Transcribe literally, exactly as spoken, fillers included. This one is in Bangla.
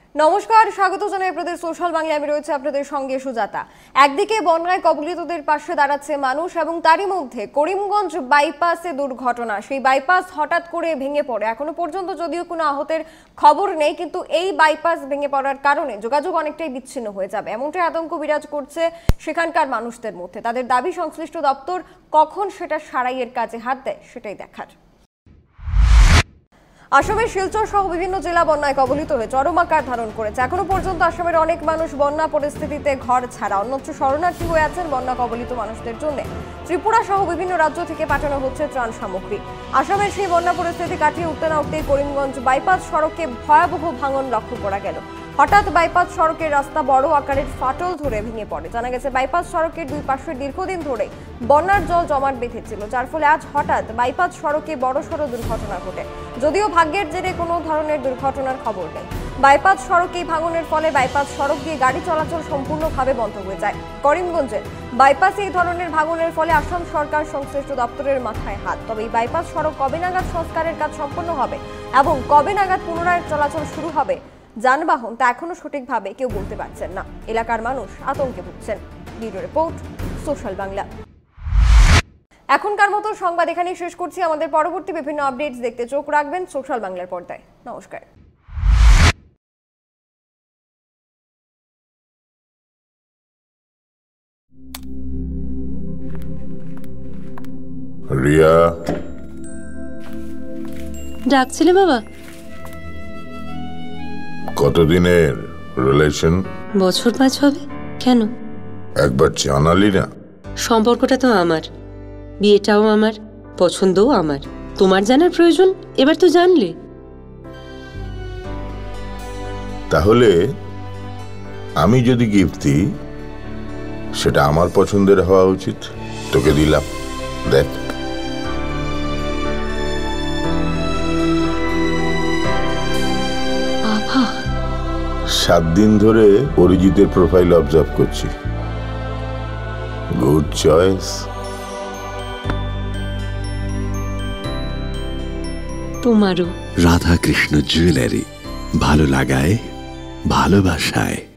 নমস্কার, স্বাগত জানাই আপনাদের সোশ্যাল বাংলায়। আমি রয়েছে আপনাদের সঙ্গে সুজাতা। একদিকে বন্যায় কবলিতদের পাশে দাঁড়াচ্ছে মানুষ এবং তারই মধ্যে করিমগঞ্জ বাইপাসে দুর্ঘটনা। সেই বাইপাস হঠাৎ করে ভেঙে পড়ে। এখনো পর্যন্ত যদিও কোনো আহতের খবর নেই, কিন্তু এই বাইপাস ভেঙে পড়ার কারণে যোগাযোগ অনেকটাই বিচ্ছিন্ন হয়ে যাবে, এমনটাই আতঙ্ক বিরাজ করছে সেখানকার মানুষদের মধ্যে। তাদের দাবি সংশ্লিষ্ট দপ্তর কখন সেটা সারাইয়ের কাজে হাত দেয় সেটাই দেখার। আসামের শিলচর সহ বিভিন্ন জেলা বন্যায় কবলিত হয়ে চরম আকার ধারণ করেছে। এখনো পর্যন্ত আসামের অনেক মানুষ বন্যা পরিস্থিতিতে ঘর ছাড়া, অন্যত্র শরণার্থী হয়ে আছেন। বন্যা কবলিত মানুষদের জন্য ত্রিপুরা সহ বিভিন্ন রাজ্য থেকে পাঠানো হচ্ছে ত্রাণ সামগ্রী। আসামের সেই বন্যা পরিস্থিতি কাটিয়ে উঠতে না উঠতেই করিমগঞ্জ বাইপাস সড়কে ভয়াবহ ভাঙন লক্ষ্য করা গেল। হঠাৎ বাইপাস সড়কের রাস্তা বড় আকারের ফাটল ধরে ভেঙে পড়ে। জানা গেছে বাইপাস সড়কের দুই পাশে দীর্ঘদিন ধরে বন্যার জল জমাট বেঁধেছিল, যার ফলে আজ হঠাৎ বাইপাস সড়কে বড়সড় দুর্ঘটনা ঘটে। যদিও ভাগ্যের জেরে কোনো ধরনের দুর্ঘটনার খবর নেই। বাইপাস সড়কে ভাঙনের ফলে বাইপাস সড়ক দিয়ে গাড়ি চলাচল সম্পূর্ণভাবে বন্ধ হয়ে যায়। করিমগঞ্জের বাইপাসে এই ধরনের ভাঙনের ফলে আসাম সরকার সংশ্লিষ্ট দপ্তরের মাথায় হাত। তবে এই বাইপাস সড়ক কবে নাগাদ সংস্কারের কাজ সম্পন্ন হবে এবং কবে নাগাদ পুনরায় চলাচল শুরু হবে যানবাহন, তা এখনো সঠিকভাবে কেউ বলতে পারছেন না। এলাকার মানুষ আতঙ্কে ভুগছেন। Bureau report, social Bangla. এখনকার মতো সংবাদ এখানেই শেষ করছি। আমাদের পরবর্তী বিভিন্ন আপডেটস দেখতে চোখ রাখবেন সোশ্যাল বাংলার পর্দায়। নমস্কার। রিয়া, ডাকছিলে বাবা? কতদিনের রিলেশন? বছর পাঁচ হবে। কেন? একবার জানালি না? সম্পর্কটা তো আমার, বিয়েটাও আমার, পছন্দও আমার। তোমার জানার প্রয়োজন এবার তো জানলে। তাহলে আমি যদি গিফট দিই সেটা আমার পছন্দের হওয়া উচিত। তোকে দিলাম, দেখ। বাবা, সাত দিন ধরে অরিজিতের প্রোফাইল অবজার্ভ করছি। Good choice. তোমারও। রাধা কৃষ্ণ জুয়েলারি, ভালো লাগায় ভালোবাসায়।